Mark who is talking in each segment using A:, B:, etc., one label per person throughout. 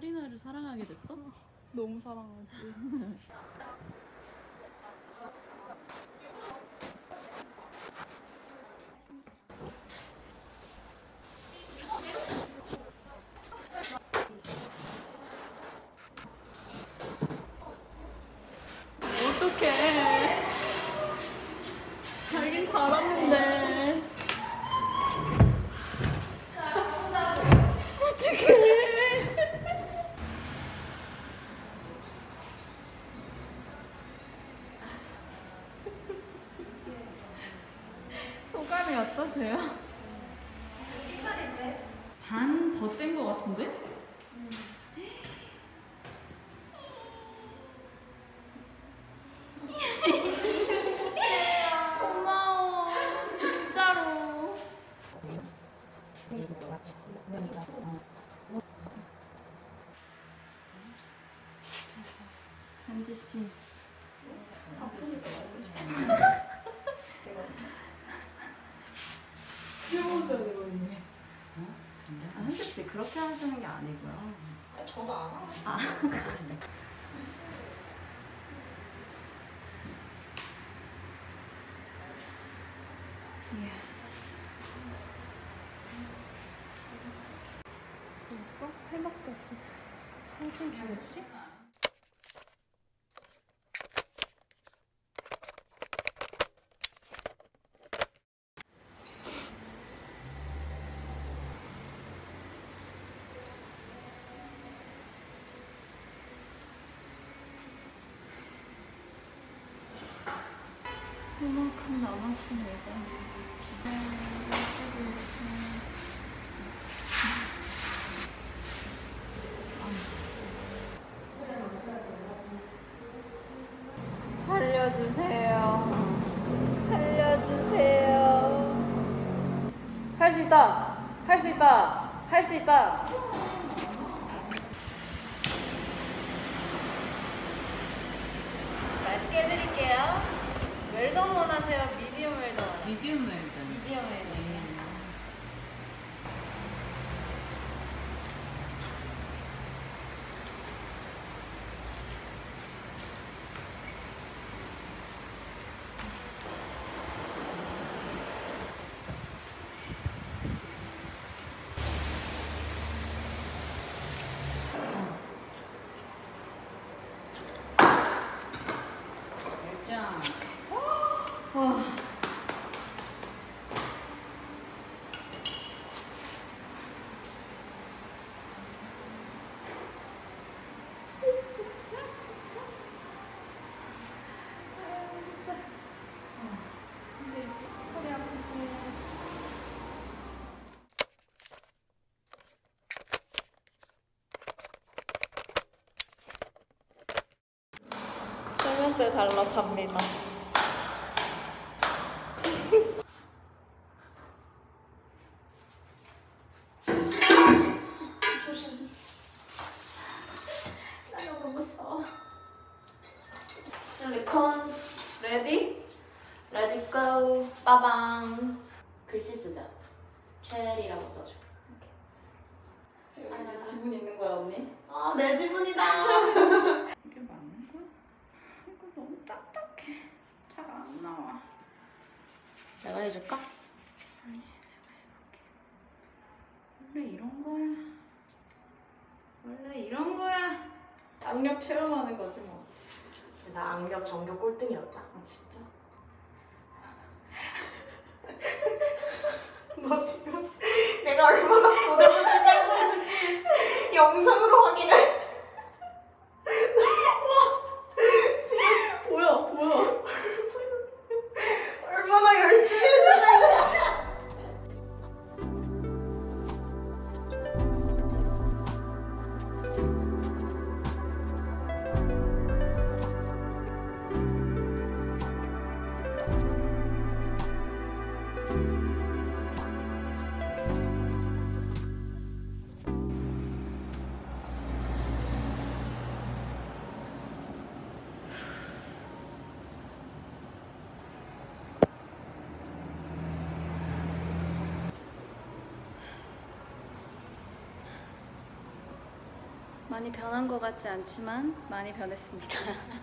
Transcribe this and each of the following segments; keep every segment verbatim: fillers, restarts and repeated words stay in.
A: 카리나를 사랑하게 됐어?
B: 너무 사랑하지.
A: 어떡해. 달긴 달았는데. 어떡해. 소감이 어떠세요?
C: 괜찮은데?
A: 반 더 센 거 같은데?
C: 음.
A: 고마워. 진짜로. 한지씨.
C: 바쁘니까 말고 싶어.
B: 채워줘야 되거든요.
A: 아, 한지씨 그렇게 하시는 게 아니고요.
C: 아니, 저도 안 하고.
A: 아.
B: 벌써? 해밖에 없어. 청춘 주겠지?
A: 이만큼 남았습니다. 살려주세요. 살려주세요. 할 수 있다. 할 수 있다. 할 수 있다. 맛있게 해드릴게요. 웰던 원하세요? 미디엄 웰던 원하세요?
D: 미디움 웰던.
A: 미디엄 웰던.
D: 네. 자,
A: 와.
D: 허리 아프지?
A: 세면대 달러 갑니다.
C: 조심.
A: 나 너무 무서워.
C: 실리콘스.
A: 레디?
C: 레디 고. 빠방. 글씨 쓰자. 체리라고 써줘.
A: 여기 이제 지분 있는 거야, 언니?
C: 아, 내 지분이다.
A: 이게 맞는 거야? 이거 너무 딱딱해. 잘 안 나와.
C: 내가 해줄까?
A: 아니, 내가 해볼게. 원래 이런 거야. 원래 이런 거야. 악력 체험하는 거지 뭐.
C: 나 악력 전교 꼴등이었다.
A: 아 진짜?
C: 너 지금 내가 얼마나 보들보들 떨고 있는지 영상으로 확인해.
A: 보여, 보여.
C: 얼마나 열심히 해주고 있는지.
A: 많이 변한 것 같지 않지만 많이 변했습니다.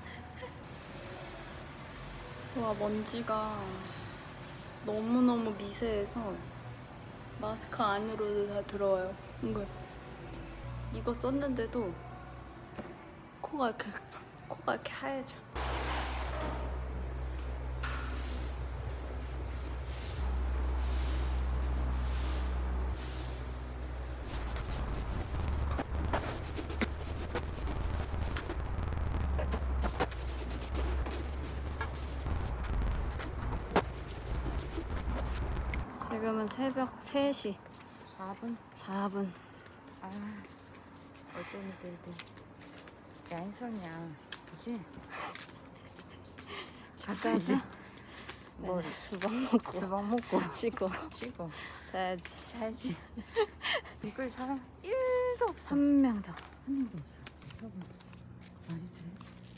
B: 와, 먼지가 너무너무 미세해서 마스크 안으로도 다 들어와요. 이거 이거 썼는데도 코가 이렇게 코가 이렇게 하얘져.
A: 지금은 새벽 세 시
D: 사 분?
A: 사 분.
D: 아, 어떤 애들도 양성이야. 그지?
A: 집 가서
D: 뭐
A: 수박 먹고
D: 수박 먹고
A: 쉬고
D: 쉬고
A: 자야지.
D: 자야지. 이걸 사람 일도 없어.
A: 한 명 더.
D: 한 명도 없어. 여러분, 말이 돼?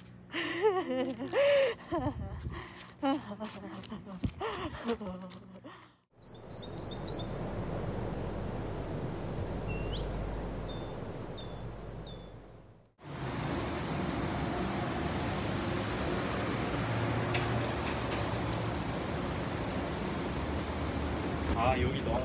E: 아 여기 넣어.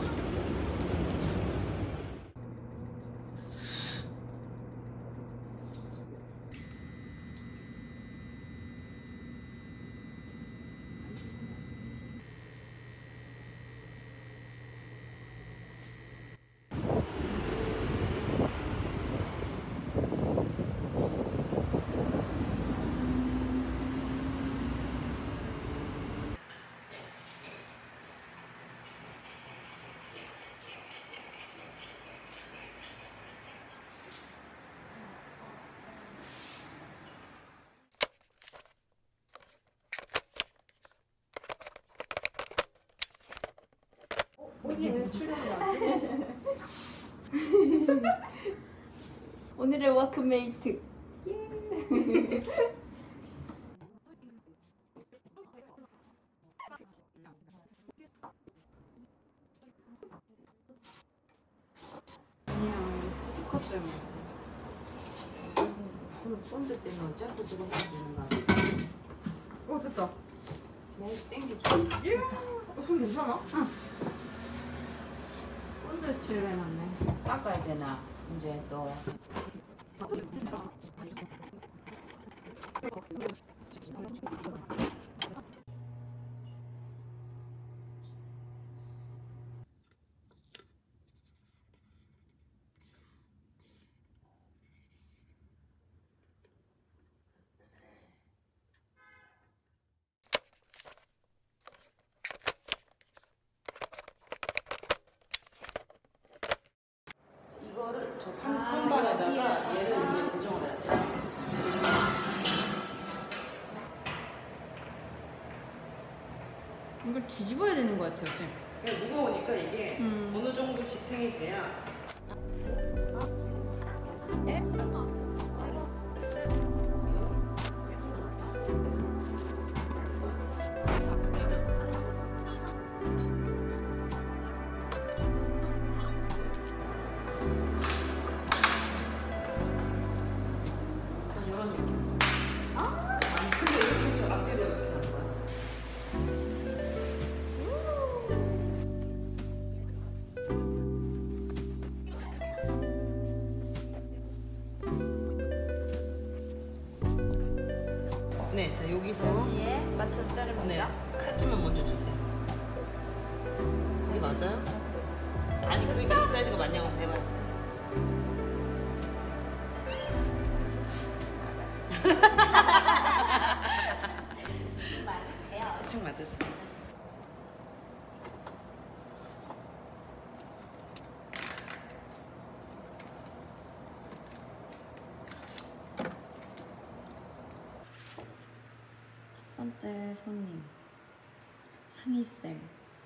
A: 오늘의 워크메이트.
D: 그냥 스티커 때문에. 그 본드 때문에 어차피 들어가야 되는 거 아니야?
C: 어 됐다.
D: 내가 땡겨줘.
C: 어, 손 괜찮아?
D: 본드 칠해놨네. 닦아야 되나? 이제 또. 이거를 저 판, 판반에다가 얘를 이제 고정을 해야 돼. 이걸 뒤집어야 되는 것 같아요, 쌤.
C: 그냥 무거우니까 이게
B: 음.
C: 어느 정도 지탱이 돼야.
D: 저런 느낌. 아, 근데 이렇게 저 앞뒤로 이렇게 하는 거야.
C: 네, 자 여기서
A: 여기에 맞춰서 자르면
C: 네
A: 되죠?
C: 칼집만 먼저 주세요. 거기 맞아요? 아니 그러니까 이 사이즈가 맞냐고 해봐요. 대충 맞았어.
A: 첫 번째 손님 상희쌤.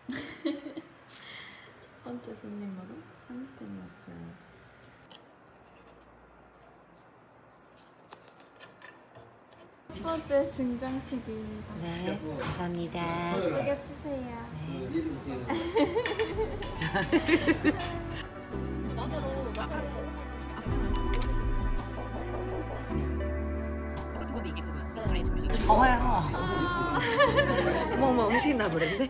A: 첫 번째 손님으로 상희쌤이 왔어요.
B: 첫 번째 증정식입니다.
C: 네, 감사합니다.
B: 예쁘게 쓰세요.
C: 네. 정아야. 어머 어머 음식 나버렸네.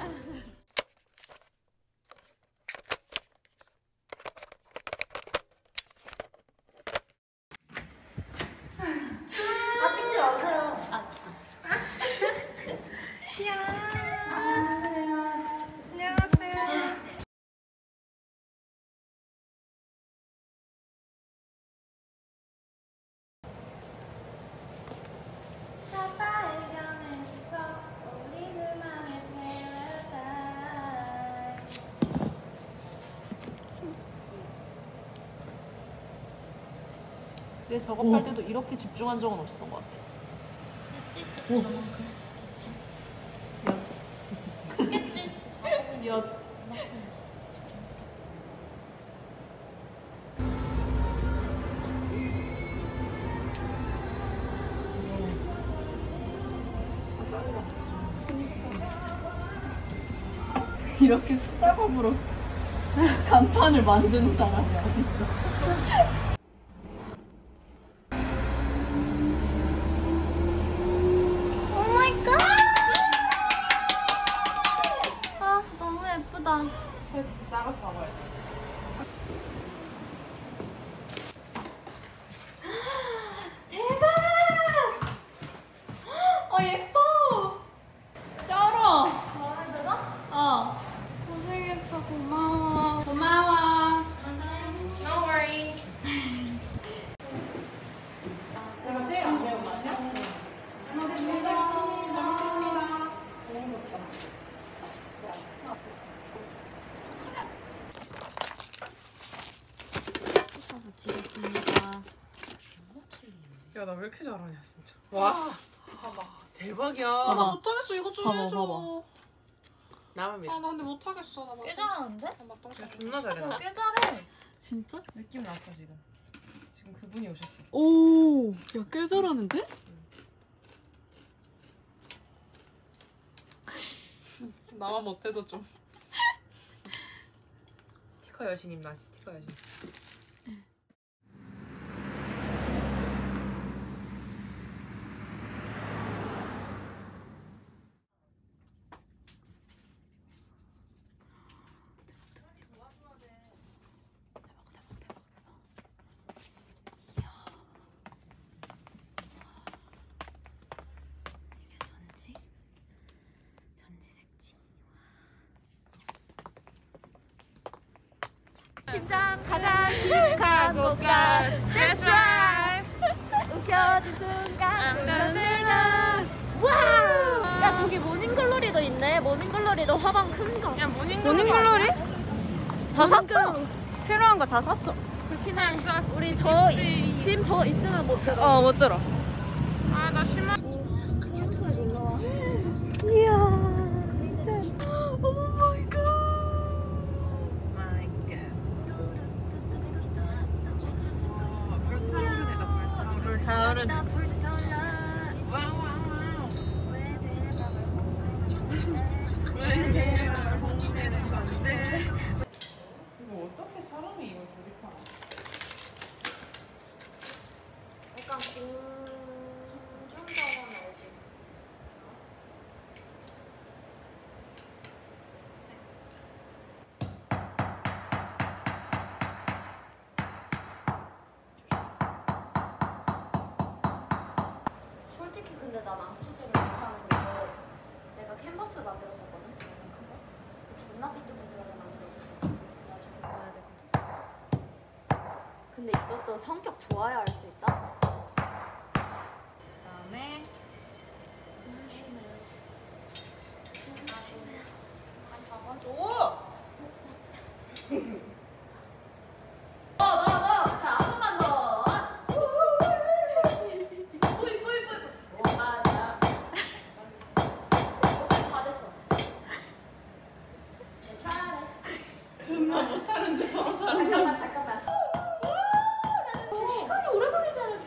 D: 내 작업할 때도 이렇게 집중한 적은 없었던 것 같아. 엿.
B: 이렇게 수작업으로 간판을 만드는 사람이 어딨어?
E: 오마이갓! 아, 너무 예쁘다.
A: 나가서 봐봐야 돼.
B: 어 예뻐. 쩔어.
E: 마음에 들어?
B: 어. 고생했어. 고마워. 고마워.
A: No worries. 내가 제일 안 매운 맛이야? 잘 먹겠습니다. 잘 먹겠습니다. 너무 좋다.
C: 야 나 왜 이렇게 잘하냐 진짜. 와.
D: 봐봐. 대박이야.
C: 아, 나 못하겠어. 이거 좀
B: 봐봐,
C: 해줘.
B: 봐봐.
C: 나만 믿어. 아 나 근데 못하겠어. 나
E: 꽤 잘하는데?
C: 야, 존나 잘해. 나.
E: 꽤 잘해.
B: 진짜?
C: 느낌 났어 지금. 지금 그분이 오셨어.
B: 오. 야 꽤 잘하는데?
C: 나만 못해서 좀. 스티커 여신님 나 스티커 여신.
E: 심장 가장 깊숙한 곳까지 That's right. 웃겨진 순간 웃겨지는 와우. 야 저기 모닝글로리도 있네. 모닝글로리도 화방 큰 거.
C: 야 모닝.
B: 모닝글로리? 다 샀어. 필요한 거 다 샀어.
E: 그렇긴 해. 우리 더 짐 더 있으면 못 들어.
B: 어 못 들어.
C: 아나 심한.
B: 이야 진짜. 오 마이 갓.
C: 마이 갓. 불 타오르네. 이거 어떻게 사람이 이걸 조립하나?
E: 약간 공중전화 알지? 솔직히 근데 나 망치질을 못하는 게 내가 캔버스 만들었었거든? 그거? 존나 삐뚤삐뚤하게 만들어줬어. 나중에 봐야 되거든. 근데 이것도 성격 좋아야 할 수 있다?
B: 그다음에
E: 아쉽네. 아쉽네. 한 잡아줘.
B: 오.
E: 너, 너, 너! 자, 한 번만 더. 뿌이, 뿌이, 뿌이. 맞아. 오케이, 다 됐어. 네, 잘했어.
B: 존나 못하는데 저러 잘해.
E: 잠깐만, 잠깐만.
B: 시간이 오래 걸리잖아.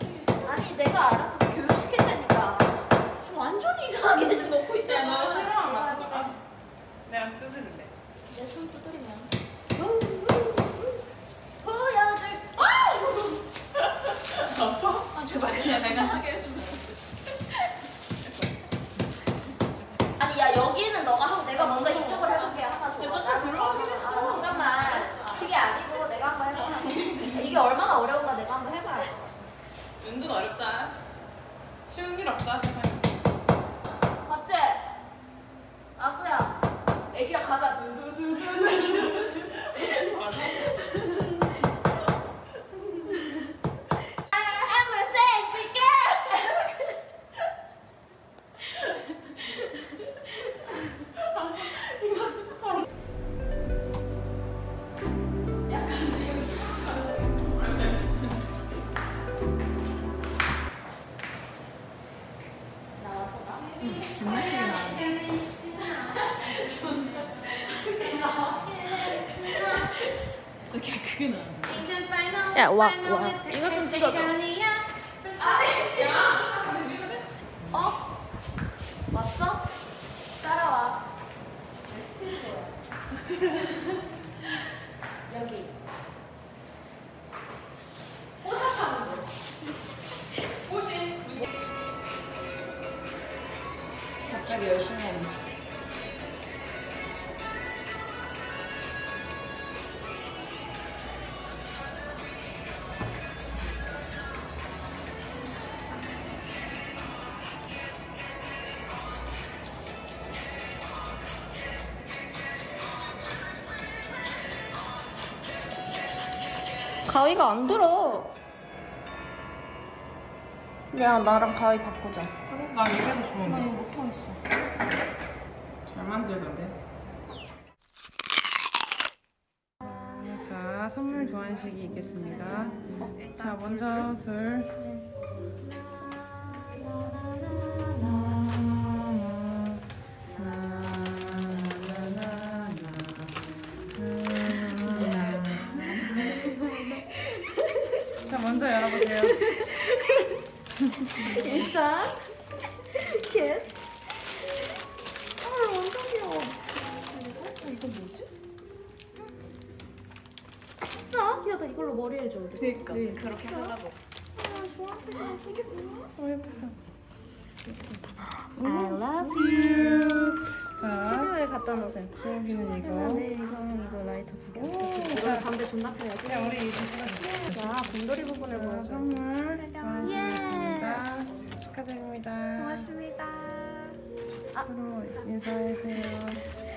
E: 여기는 너가 하고 내가 먼저 이쪽을 해볼게. 하나 줘.
A: 저쪽 들어가긴 했어.
E: 아, 잠깐만. 그게 아니고 내가 한번 해봐. 이게 얼마나 어려운가 내가 한번 해봐야 돼.
A: 은근 어렵다. 쉬운 일 없다.
E: 봤지? 아구야. 애기야 가자. 두두두두두. 약간 지금 나왔어 나?
A: 존나 크게 나왔네. 진짜 크게 나왔네.
B: 야, 와, 와. 이거 좀 찍어줘.
E: 어? 왔어? 따라와. 내 스튜디오야. 여기. 뽀샵하는 거.
A: 호신.
B: 갑자기 열심히 하는 중. 가위가 안 들어. 야, 나랑 가위 바꾸자.
A: 나 이래서
B: 나
A: 좋은데.
B: 이거 못하겠어.
A: 잘 만들던데. 자, 선물 교환식이 있겠습니다. 자, 먼저 둘. 자, 먼저 열어보세요.
B: 일단 캣. 아, 완전 귀여워. 그리고 어, 이거 뭐지? 아싸! 야, 나 이걸로 머리 해줘.
A: 그니까.
B: 그렇게 하려고. 아, 좋아하시네. 이게 뭐야?
A: 어, 예쁘다.
B: I love you.
A: 자,
B: 스튜디오에 갖다 놓으세요.
A: 여기는 이거.
B: 네, 이거랑 이거 라이터 두 개.
A: 오,
B: 이거 담배 존나 펴야지.
A: 그냥 우리 이거 찍어줄게.
B: 자, 곰돌이 부분을
A: 자,
B: 보여줘.
A: 선물 교환식입니다. 축하드립니다.
B: 고맙습니다.
A: 앞으로 인사해주세요.